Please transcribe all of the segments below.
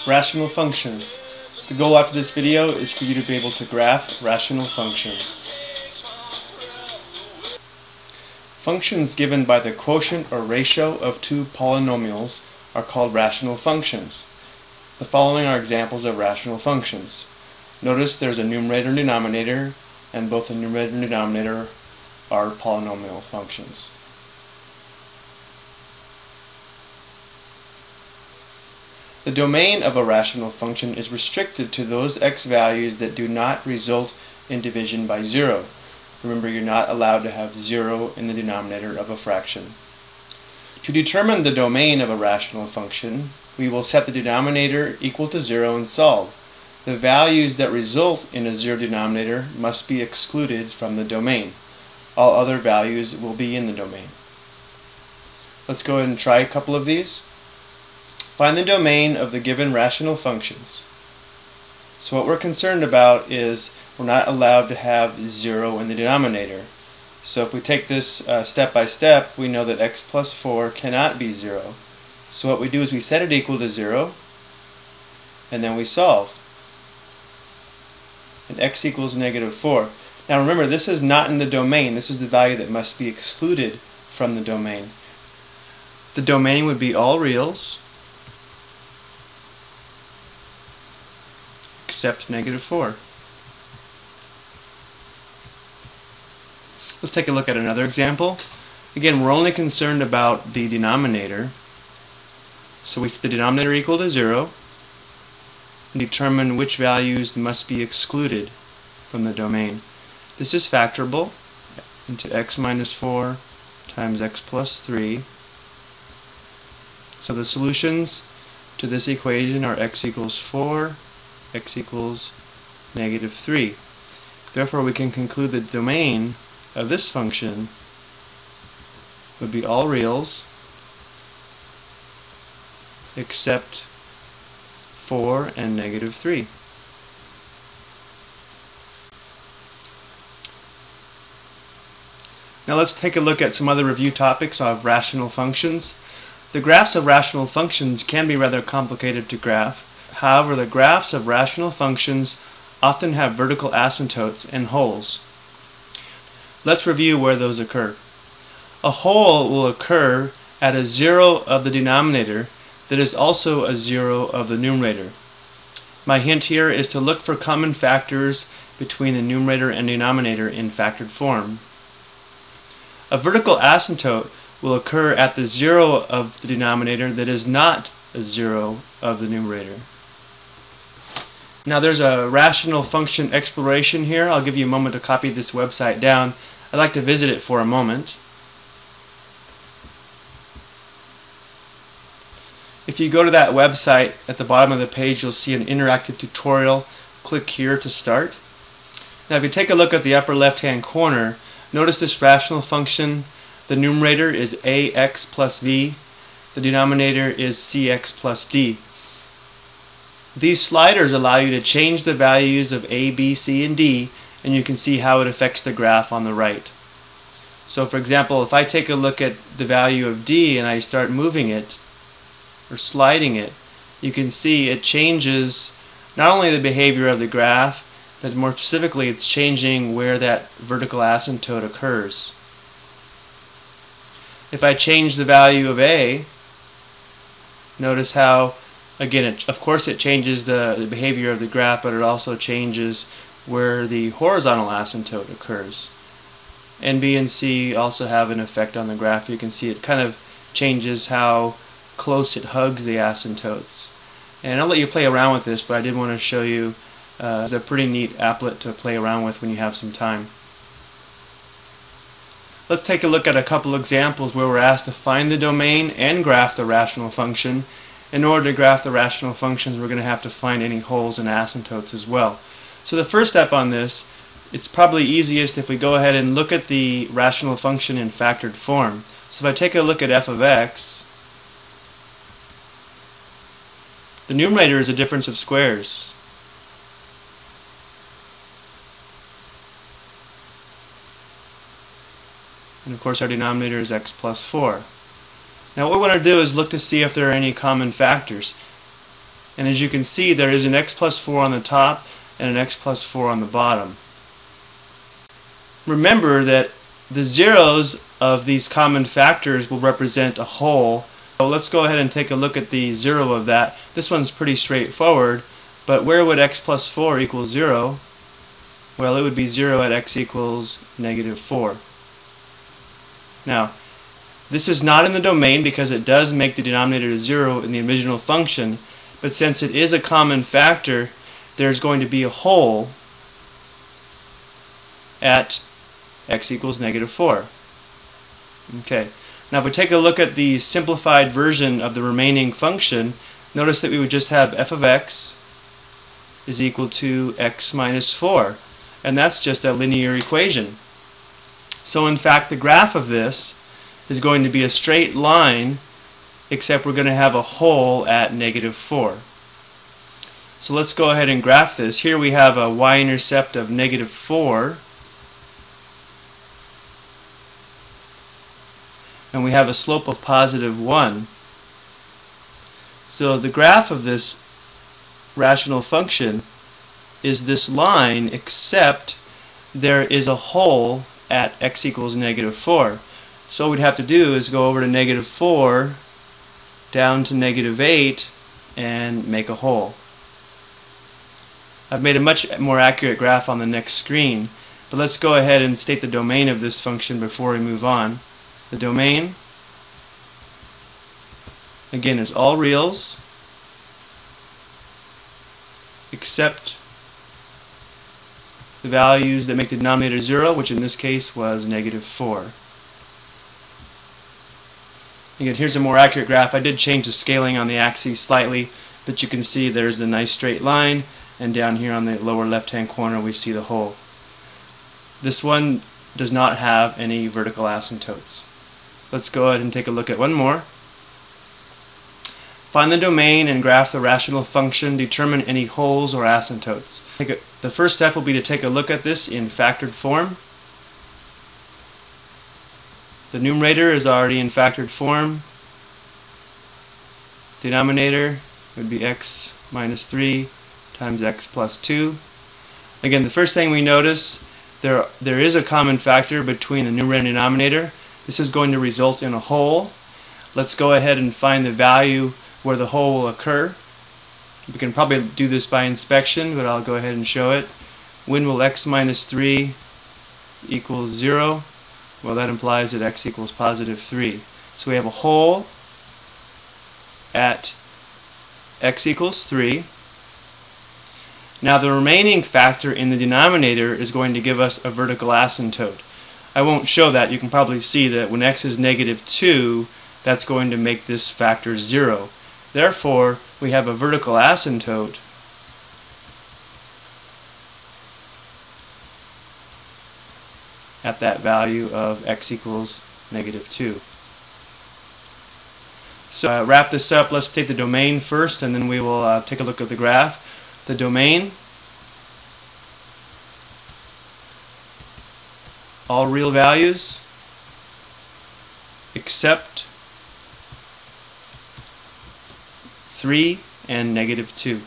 Rational functions. The goal after this video is for you to be able to graph rational functions. Functions given by the quotient or ratio of two polynomials are called rational functions. The following are examples of rational functions. Notice there's a numerator and denominator, and both the numerator and denominator are polynomial functions. The domain of a rational function is restricted to those x values that do not result in division by 0. Remember, you're not allowed to have 0 in the denominator of a fraction. To determine the domain of a rational function, we will set the denominator equal to 0 and solve. The values that result in a 0 denominator must be excluded from the domain. All other values will be in the domain. Let's go ahead and try a couple of these. Find the domain of the given rational functions. So what we're concerned about is we're not allowed to have 0 in the denominator. So if we take this step by step, we know that x plus 4 cannot be 0. So what we do is we set it equal to 0, and then we solve. And x equals -4. Now remember, this is not in the domain. This is the value that must be excluded from the domain. The domain would be all reals except -4. Let's take a look at another example. Again, we're only concerned about the denominator. So we set the denominator equal to 0 and determine which values must be excluded from the domain. This is factorable into x minus 4 times x plus 3. So the solutions to this equation are x equals 4, x equals -3. Therefore, we can conclude the domain of this function would be all reals except 4 and -3. Now let's take a look at some other review topics of rational functions. The graphs of rational functions can be rather complicated to graph. However, the graphs of rational functions often have vertical asymptotes and holes. Let's review where those occur. A hole will occur at a 0 of the denominator that is also a 0 of the numerator. My hint here is to look for common factors between the numerator and denominator in factored form. A vertical asymptote will occur at the 0 of the denominator that is not a 0 of the numerator. Now there's a rational function exploration here. I'll give you a moment to copy this website down. I'd like to visit it for a moment. If you go to that website, at the bottom of the page you'll see an interactive tutorial. Click here to start. Now if you take a look at the upper left hand corner, notice this rational function. The numerator is ax plus v. The denominator is cx plus d. These sliders allow you to change the values of a, b, c, and d, and you can see how it affects the graph on the right. So for example, if I take a look at the value of d and I start moving it or sliding it, you can see it changes not only the behavior of the graph, but more specifically it's changing where that vertical asymptote occurs. If I change the value of a, notice how again, of course it changes the behavior of the graph, but it also changes where the horizontal asymptote occurs. And B and C also have an effect on the graph. You can see it kind of changes how close it hugs the asymptotes. And I'll let you play around with this, but I did want to show you it's a pretty neat applet to play around with when you have some time. Let's take a look at a couple examples where we're asked to find the domain and graph the rational function. In order to graph the rational functions, we're going to have to find any holes and asymptotes as well. So the first step on this, it's probably easiest if we go ahead and look at the rational function in factored form. So if I take a look at f of x, the numerator is a difference of squares. And of course our denominator is x plus 4. Now what we want to do is look to see if there are any common factors. And as you can see, there is an x plus 4 on the top and an x plus 4 on the bottom. Remember that the zeros of these common factors will represent a whole. So let's go ahead and take a look at the zero of that. This one's pretty straightforward, but where would x plus 4 equal 0? Well, it would be 0 at x equals negative 4. Now, this is not in the domain because it does make the denominator 0 in the original function, but since it is a common factor, there's going to be a whole at x equals negative 4. Okay. Now if we take a look at the simplified version of the remaining function, notice that we would just have f of x is equal to x minus 4. And that's just a linear equation. So in fact the graph of this is going to be a straight line, except we're going to have a whole at negative 4. So let's go ahead and graph this. Here we have a y-intercept of negative 4. And we have a slope of positive 1. So the graph of this rational function is this line, except there is a whole at x equals negative 4. So what we'd have to do is go over to negative 4, down to negative 8, and make a whole. I've made a much more accurate graph on the next screen, but let's go ahead and state the domain of this function before we move on. The domain, again, is all reals except the values that make the denominator 0, which in this case was negative 4. Again, here's a more accurate graph. I did change the scaling on the axes slightly, but you can see there's the nice straight line, and down here on the lower left hand corner we see the whole. This one does not have any vertical asymptotes. Let's go ahead and take a look at one more. Find the domain and graph the rational function. Determine any wholes or asymptotes. The first step will be to take a look at this in factored form. The numerator is already in factored form. Denominator would be x minus 3 times x plus 2. Again, the first thing we notice, there is a common factor between the numerator and denominator. This is going to result in a whole. Let's go ahead and find the value where the whole will occur. We can probably do this by inspection, but I'll go ahead and show it. When will x minus 3 equal 0? Well, that implies that x equals positive 3. So we have a whole at x equals 3. Now the remaining factor in the denominator is going to give us a vertical asymptote. I won't show that. You can probably see that when x is negative 2, that's going to make this factor 0. Therefore, we have a vertical asymptote at that value of x equals negative 2. So wrap this up. Let's take the domain first, and then we will take a look at the graph. The domain, all real values except 3 and negative 2.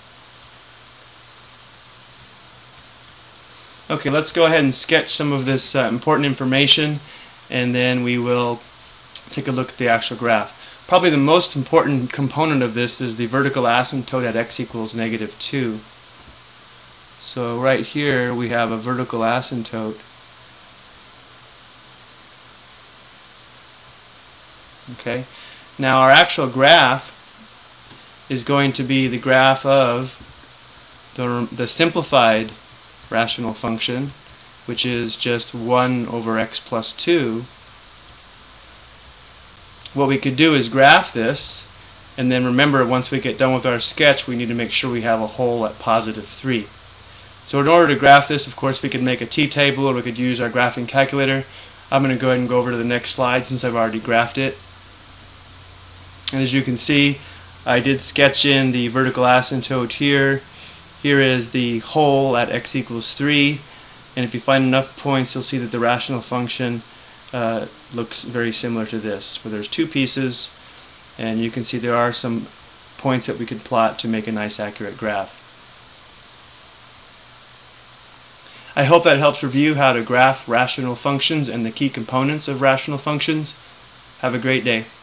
Okay, let's go ahead and sketch some of this important information, and then we will take a look at the actual graph. Probably the most important component of this is the vertical asymptote at x equals negative 2. So right here we have a vertical asymptote. Okay. Now our actual graph is going to be the graph of the simplified rational function, which is just 1 over x plus 2. What we could do is graph this, and then remember, once we get done with our sketch, we need to make sure we have a whole at positive 3. So in order to graph this, of course, we could make a t-table, or we could use our graphing calculator. I'm going to go ahead and go over to the next slide since I've already graphed it. And as you can see, I did sketch in the vertical asymptote here. Here is the whole at x equals 3, and if you find enough points, you'll see that the rational function looks very similar to this, where there's two pieces, and you can see there are some points that we could plot to make a nice accurate graph. I hope that helps review how to graph rational functions and the key components of rational functions. Have a great day.